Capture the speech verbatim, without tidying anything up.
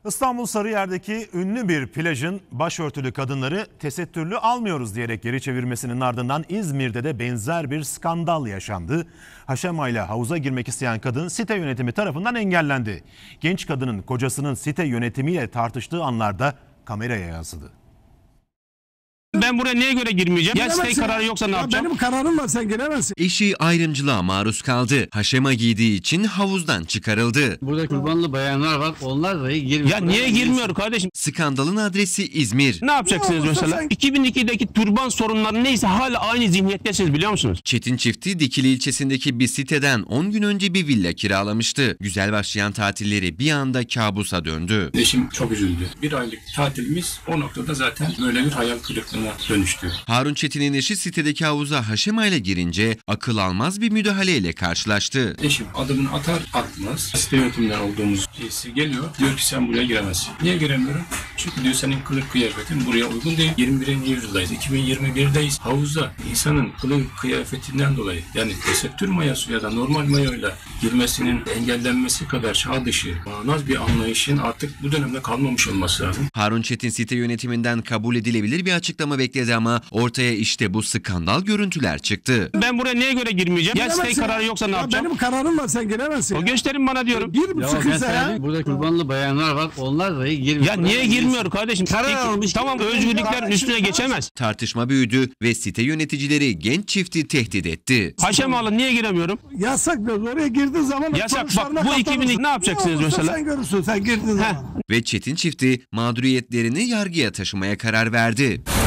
İstanbul Sarıyer'deki ünlü bir plajın başörtülü kadınları tesettürlü almıyoruz diyerek geri çevirmesinin ardından İzmir'de de benzer bir skandal yaşandı. Haşema ile havuza girmek isteyen kadın site yönetimi tarafından engellendi. Genç kadının kocasının site yönetimiyle tartıştığı anlarda kameraya yansıdı. Ben buraya neye göre girmeyeceğim? Ya site kararı yoksa ne ya yapacağım? Benim kararım var, sen giremezsin. Eşi ayrımcılığa maruz kaldı. Haşema giydiği için havuzdan çıkarıldı. Burada kurbanlı bayanlar var. Onlar da girmiyor. Ya niye girmiyor kardeşim? Skandalın adresi İzmir. Ne yapacaksınız Ne olursa mesela? sen- iki bin ikideki türban sorunları neyse hala aynı zihniyettesiniz biliyor musunuz? Çetin çifti Dikili ilçesindeki bir siteden on gün önce bir villa kiralamıştı. Güzel başlayan tatilleri bir anda kabusa döndü. Eşim çok üzüldü. Bir aylık tatilimiz o noktada zaten böyle bir hayal kırıklığına dönüştü. Harun Çetin'in eşi sitedeki havuza Haşema ile girince akıl almaz bir müdahaleyle karşılaştı. Eşim adımını atar atmaz site yönetiminden olduğumuz birisi geliyor. Diyor ki sen buraya giremezsin. Niye giremiyorum? Çünkü diyor senin kılık kıyafetin buraya uygun değil. yirmi birinci yüzyıldayız. iki bin yirmi birdeyiz. Havuzda insanın kılık kıyafetinden dolayı yani tesettür mayası ya da normal mayoyla girmesinin engellenmesi kadar çağ dışı, bağnaz bir anlayışın artık bu dönemde kalmamış olması lazım. Harun Çetin site yönetiminden kabul edilebilir bir açıklama bekledi ama ortaya işte bu skandal görüntüler çıktı. Ben buraya neye göre girmeyeceğim? Ya site Giremezsin. kararı yoksa ne Ya yapacağım? Benim kararım var, sen giremezsin. O gösterin bana diyorum. Bir Ya sıkıysa mesela ya. burada kurbanlı bayanlar var. Onlar da girmiyor. Ya niye girmiyor kardeşim? Karar Peki, almış. tamam özgürlüklerin üstüne geçemez. Tartışma büyüdü ve site yöneticileri genç çifti tehdit etti. Haşemalı niye giremiyorum? Yasak biraz. Oraya girdiğin zaman Yasak. sonuçlarına Bak, bu katlanırsın. iki bin ne yapacaksınız olursa mesela? Sen görürsün, sen girdiğin zaman. Ve Çetin çifti mağduriyetlerini yargıya taşımaya karar verdi.